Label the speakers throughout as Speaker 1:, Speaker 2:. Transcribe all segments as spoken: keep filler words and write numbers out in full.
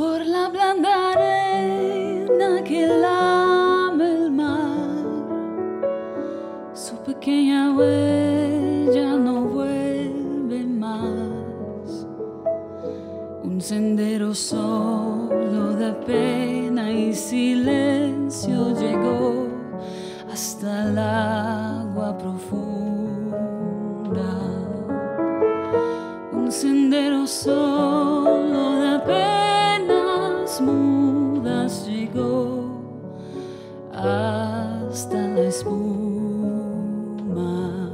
Speaker 1: Por la blanda arena que lame el mar, su pequeña huella no vuelve más. Un sendero solo de pena y silencio llegó hasta el agua profunda. Un sendero solo de penas mudas llegó hasta la espuma.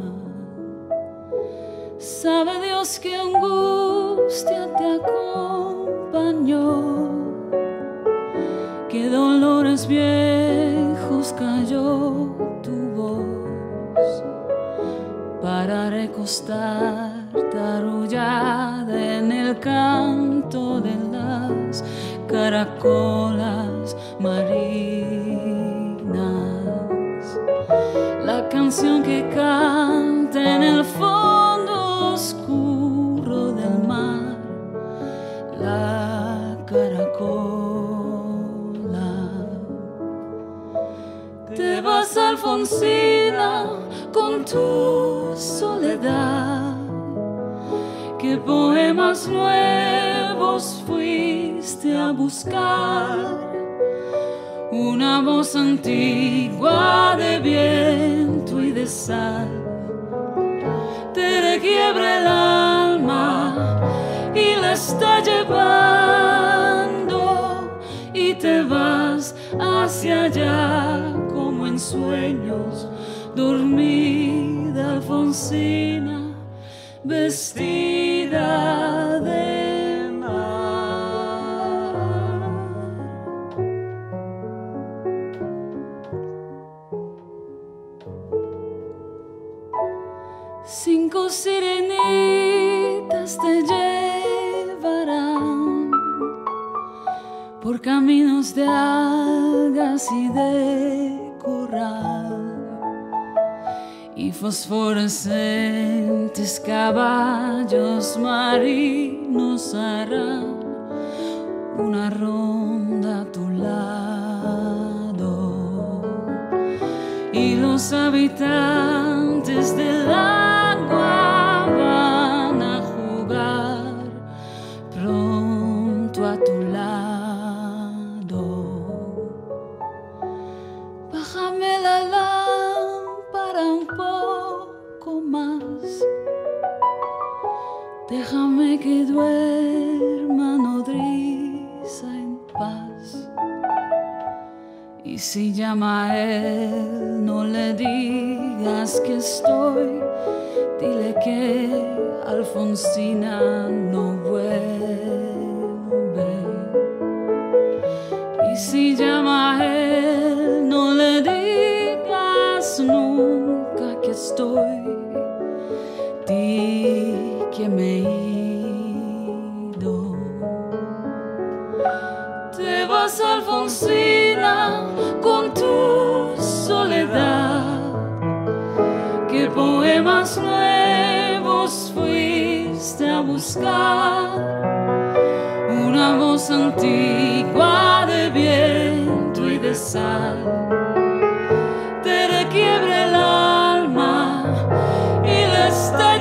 Speaker 1: Sabe Dios que angustia te acompañó, que dolores viejos cayó tu voz para recostarte arrullada en el canto de las caracolas marinas. La canción que canta en el fondo oscuro del mar, la caracola. Te vas, Alfonsina, con tu soledad. ¿Qué poemas nuevos fuiste a buscar? Una voz antigua de viento y de sal te requiebra el alma y la está llevando, y te vas hacia allá como en sueños, dormida Alfonsina, vestida de mar. Cinco sirenitas te llevarán por caminos de algas y de corral, y fosforescentes caballos marinos harán una ronda a tu lado, y los habitantes del agua van a jugar pronto a tu lado. Bájame la lámpara un poco más, déjame que duerma nodriza en paz. Y si llama a él, no le digas que estoy, dile que Alfonsina no vuelve. Y si llama a él, no le digas nunca que estoy, di que me he ido. Te vas, Alfonsina, con tu soledad. ¿Qué poemas nuevos fuiste a buscar? Una voz antigua de viento y de sal te requiebra el alma y la está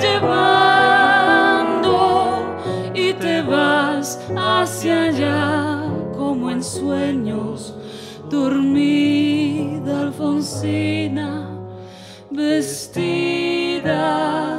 Speaker 1: llevando, y te vas hacia allá como en sueños, dormida Alfonsina, vestida